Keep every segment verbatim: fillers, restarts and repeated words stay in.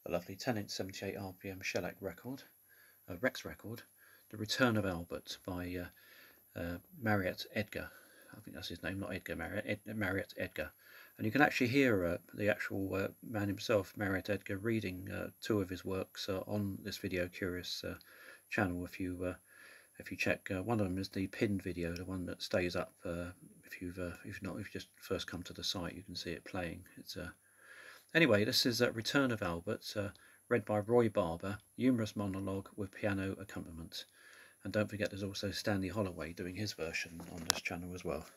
a lovely ten inch seventy-eight R P M shellac record, a Rex record, The Return of Albert by uh, uh, Mariette Edgar. I think that's his name, not Edgar Marriott, Ed, Mariette Edgar. And you can actually hear uh, the actual uh, man himself, Mariette Edgar, reading uh, two of his works uh, on this Video Curious uh, channel. If you uh, if you check, uh, one of them is the pinned video, the one that stays up. Uh, if you've uh, if not, if you just first come to the site, you can see it playing. It's uh, anyway. This is uh, Return of Albert, uh, read by Roy Barber, humorous monologue with piano accompaniment. And don't forget, there's also Stanley Holloway doing his version on this channel as well.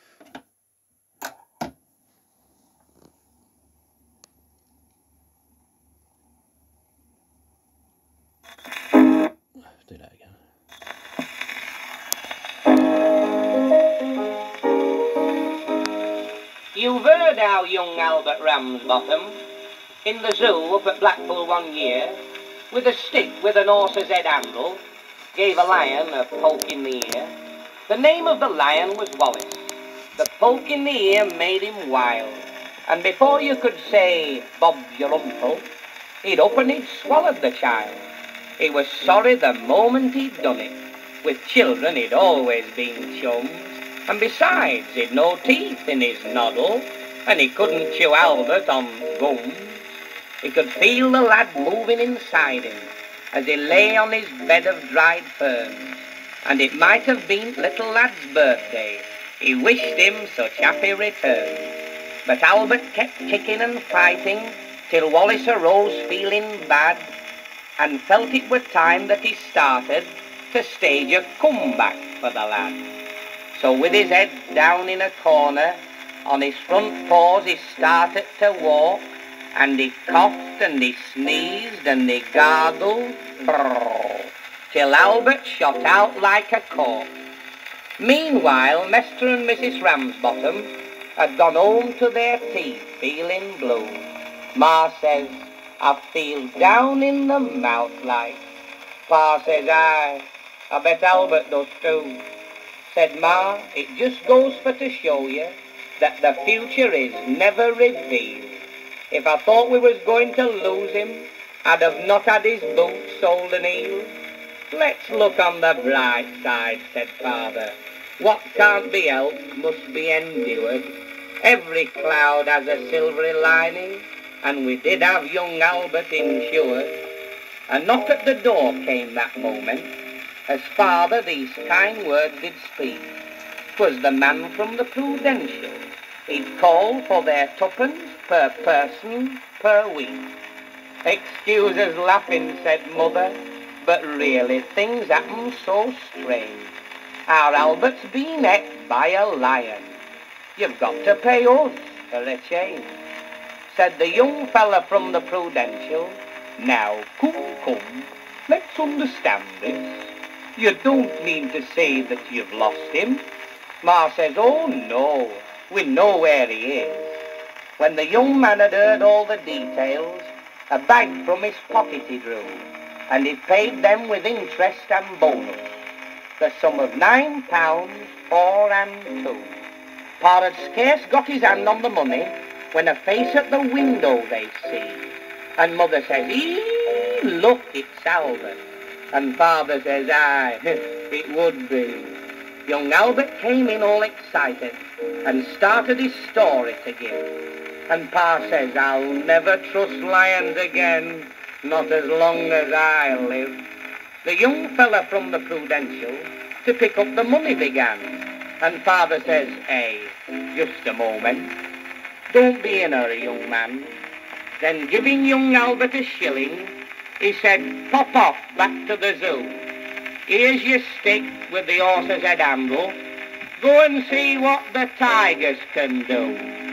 Do that again. You've heard how young Albert Ramsbottom, in the zoo up at Blackpool one year, with a stick with an horse's head handle, gave a lion a poke in the ear. The name of the lion was Wallace. The poke in the ear made him wild, and before you could say, Bob's your uncle, he'd up and he'd swallowed the child. He was sorry the moment he'd done it. With children he'd always been chums, and besides he'd no teeth in his noddle, and he couldn't chew Albert on gums. He could feel the lad moving inside him as he lay on his bed of dried ferns, and it might have been little lad's birthday. He wished him such happy returns. But Albert kept kicking and fighting till Wallace arose feeling bad, and felt it were time that he started to stage a comeback for the lad. So with his head down in a corner, on his front paws he started to walk, and he coughed and he sneezed and he gargled, brrr, till Albert shot out like a cork. Meanwhile, Mister and Missus Ramsbottom had gone home to their tea feeling blue. Ma says, I feel down in the mouth like. Pa says, aye, I bet Albert does too. Said Ma, it just goes for to show you that the future is never revealed. If I thought we was going to lose him, I'd have not had his boots soled and heeled. Let's look on the bright side, said Father. What can't be helped must be endured. Every cloud has a silvery lining, and we did have young Albert insured. A knock at the door came that moment, as Father these kind words did speak. 'Twas the man from the Prudential. He'd call for their tuppence per person per week. Excuse us laughing, said Mother, but really things happen so strange. Our Albert's been ate by a lion. You've got to pay us for a change. Said the young fella from the Prudential, now, come, come, let's understand this. You don't mean to say that you've lost him? Ma says, oh no, we know where he is. When the young man had heard all the details, a bag from his pocket he drew, and he paid them with interest and bonus, the sum of nine pounds, four and two. Pa had scarce got his hand on the money when a face at the window they see, and Mother says, ee, look, it's Albert. And Father says, aye, it would be. Young Albert came in all excited and started his story to give. And Pa says, I'll never trust lions again, not as long as I live. The young fella from the Prudential to pick up the money began. And Father says, hey, just a moment. Don't be in a hurry, young man. Then giving young Albert a shilling, he said, pop off back to the zoo. Here's your stick with the horse's head handle. Go and see what the tigers can do.